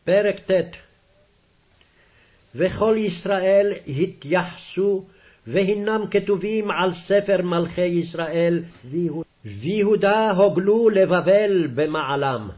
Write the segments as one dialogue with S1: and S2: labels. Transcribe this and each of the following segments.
S1: פרק ט'. וכל ישראל התייחסו, והנם כתובים על ספר מלכי ישראל, ויהודה הוגלו לבבל במעלם.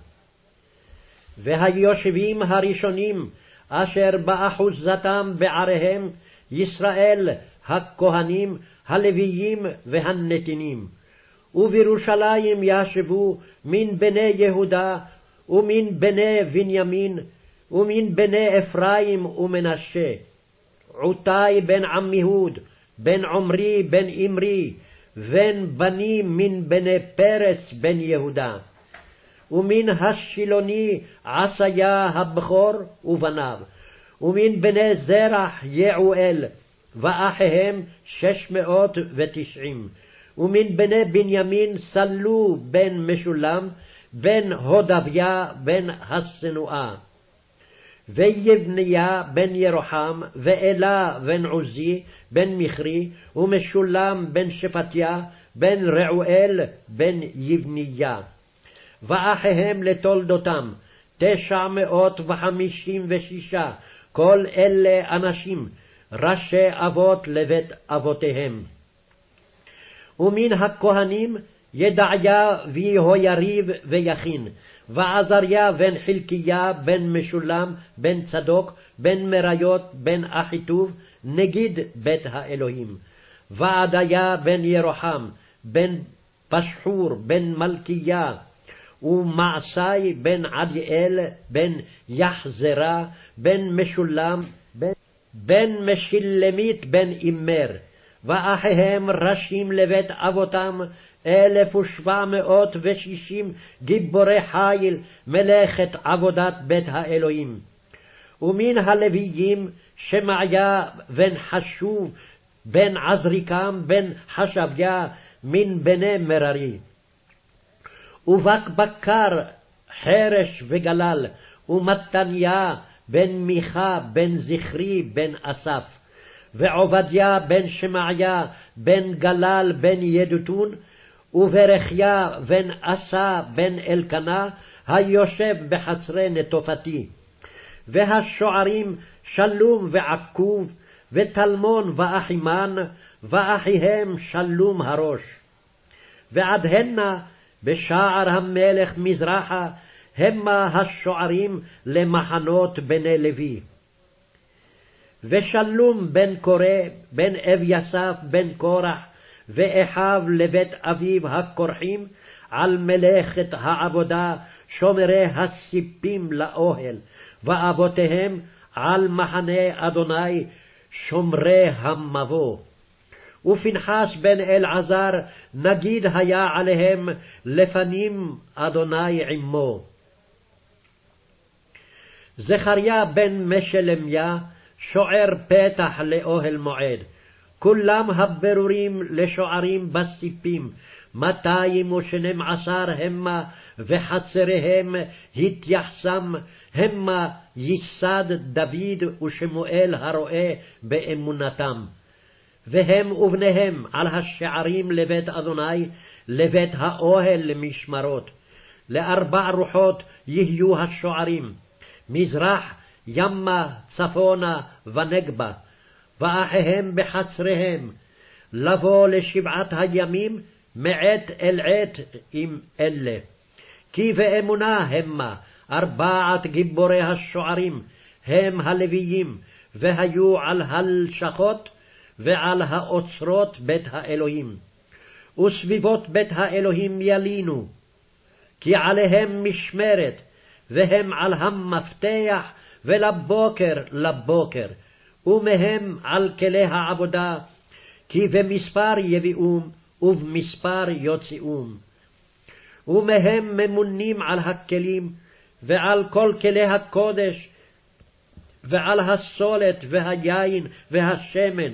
S1: והיושבים הראשונים, אשר באחוזתם בעריהם, ישראל, הכהנים, הלוויים והנתינים. ובירושלים ישבו מן בני יהודה, ומן בני בנימין, ומן בני אפרים ומנשה, עותי בן עמיהוד, בן עמרי בן אמרי, בן בנים מן בני פרץ בן יהודה. ומן השילוני עשיה הבכור ובניו, ומן בני זרח יעואל, ואחיהם 690. ומן בני בנימין סלו בן משולם, בן הודביה בן הסנואה. ויבניה בן ירוחם, ואלה בן עוזי, בן מכרי, ומשולם בן שפטיה, בן רעואל, בן יבניה. ואחיהם לתולדותם 956, כל אלה אנשים, ראשי אבות לבית אבותיהם. ומן הכהנים ידעיה ויהויריב ויכין, ועזריה בן חלקיה בן משולם בן צדוק בן מריות בן אחיטוב, נגיד בית האלוהים. ועדיה בן ירוחם בן פשחור בן מלכיה, ומעשי בן עדיאל בן יחזרה בן משולם בן משלמית בן אימר. ואחיהם ראשים לבית אבותם 1760 גיבורי חיל, מלאכת עבודת בית האלוהים. ומן הלוויים שמעיה בן חשוב בן עזריקם בן חשביה מן בני מררי. ובקבקר חרש וגלל, ומתניה בן מיכה בן זכרי בן אסף. ועובדיה בן שמעיה בן גלל בן ידותון, וברכיה בן אסה בן אלקנה, היושב בחצרי נטופתי. והשוערים שלום ועקוב, ותלמון ואחימן, ואחיהם שלום הראש. ועד הנה בשער המלך מזרחה, המה השוערים למחנות בני לוי. ושלום בן קורא, בן אביסף, בן קורח, ואחיו לבית אביו הכורחים, על מלאכת העבודה, שומרי הסיפים לאוהל, ואבותיהם על מחנה אדוני, שומרי המבוא. ופנחס בן אלעזר, נגיד היה עליהם, לפנים אדוני עמו. זכריה בן משלמיה, שוער פתח לאוהל מועד. כולם הברורים לשוערים בסיפים, 212 המה, וחצריהם התייחסם, המה ייסד דוד ושמואל הרואה באמונתם. והם ובניהם על השערים לבית אדוני, לבית האוהל למשמרות. 4 רוחות יהיו השוערים, מזרח, ימה, צפונה ונגבה, ואחיהם בחצריהם, לבוא לשבעת הימים מעת אל עת עם אלה. כי באמונה המה 4 גיבורי השוערים, הם הלוויים, והיו על הלשכות ועל האוצרות בית האלוהים. וסביבות בית האלוהים ילינו, כי עליהם משמרת, והם על המפתח, ולבוקר לבוקר, ומהם על כלי העבודה, כי במספר יביאום, ובמספר יוציאום. ומהם ממונים על הכלים, ועל כל כלי הקודש, ועל הסולת והיין והשמן,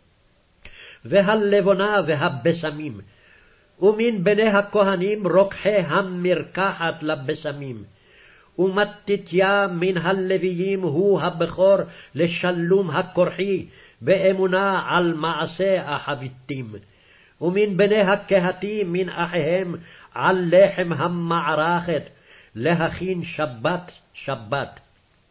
S1: והלבונה והבשמים. ומן בני הכהנים רוקחי המרקחת לבשמים. ומתתיה מן הלוויים הוא הבכור לשלום הכורחי, באמונה על מעשה החביתים. ומן בני הקהתי מן אחיהם על לחם המערכת, להכין שבת שבת.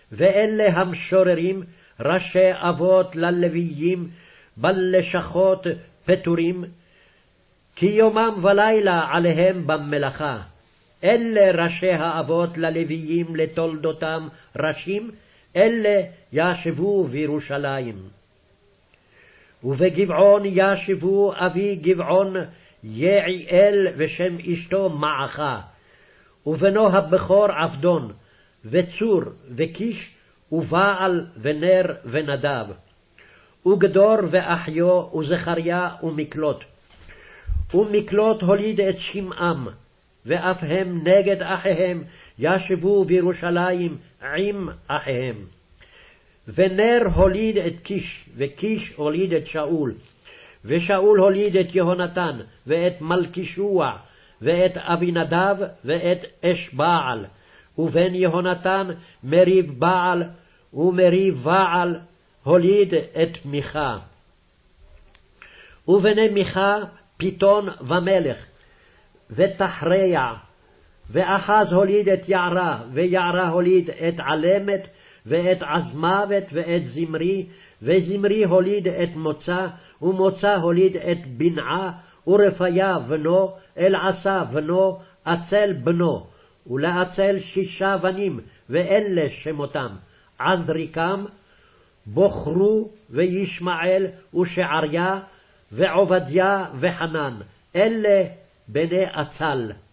S1: ואלה המשוררים, ראשי אבות ללוויים, בלשכות פטורים, כי יומם ולילה עליהם במלאכה. אלה ראשי האבות ללוויים לתולדותם ראשים, אלה ישבו בירושלים. ובגבעון ישבו אבי גבעון יעיאל ושם אשתו מעכה, ובנו הבכור עבדון, וצור וקיש, ובעל ונר ונדב, וגדור ואחיו, וזכריה ומקלוט. ומקלוט הוליד את שמעם, ואף הם נגד אחיהם ישבו בירושלים עם אחיהם. ונר הוליד את קיש, וקיש הוליד את שאול, ושאול הוליד את יהונתן, ואת מלכישוע, ואת אבינדב, ואת אש בעל, ובן יהונתן מריב בעל, ומריב בעל הוליד את מיכה. ובני מיכה פיתון ומלך, ותחריה, ואחז הוליד את יערה, ויערה הוליד את עלמת, ואת עזמוות, ואת זמרי, וזמרי הוליד את מוצא, ומוצא הוליד את בנעה, ורפיה בנו, אלעשה בנו, עצל בנו, ולעצל 6 בנים, ואלה שמותם, עזריקם, בוחרו, וישמעאל, ושעריה, ועובדיה, וחנן, אלה בני עצל.